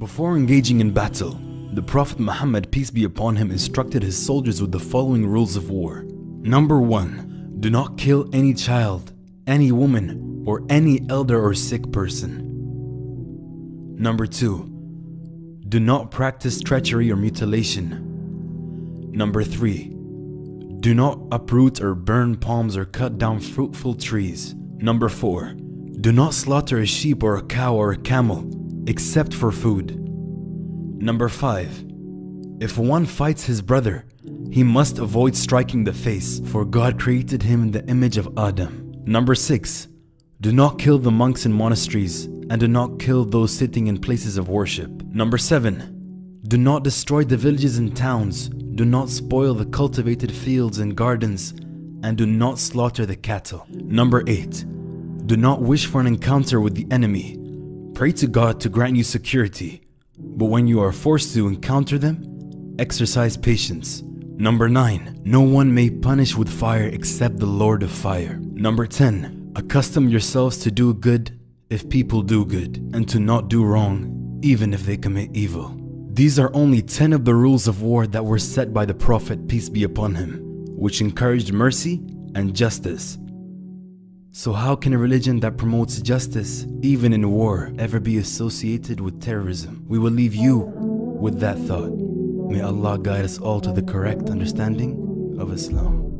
Before engaging in battle, the Prophet Muhammad, peace be upon him, instructed his soldiers with the following rules of war. Number 1. Do not kill any child, any woman, or any elder or sick person. Number 2. Do not practice treachery or mutilation. Number 3. Do not uproot or burn palms or cut down fruitful trees. Number 4. Do not slaughter a sheep or a cow or a camel, except for food. Number 5. If one fights his brother, he must avoid striking the face, for God created him in the image of Adam. Number 6. Do not kill the monks in monasteries, and do not kill those sitting in places of worship. Number 7. Do not destroy the villages and towns, do not spoil the cultivated fields and gardens, and do not slaughter the cattle. Number 8. Do not wish for an encounter with the enemy. Pray to God to grant you security, but when you are forced to encounter them, exercise patience. Number 9. No one may punish with fire except the Lord of Fire. Number 10. Accustom yourselves to do good if people do good, and to not do wrong even if they commit evil. These are only 10 of the rules of war that were set by the Prophet, peace be upon him, which encouraged mercy and justice. So how can a religion that promotes justice, even in war, ever be associated with terrorism? We will leave you with that thought. May Allah guide us all to the correct understanding of Islam.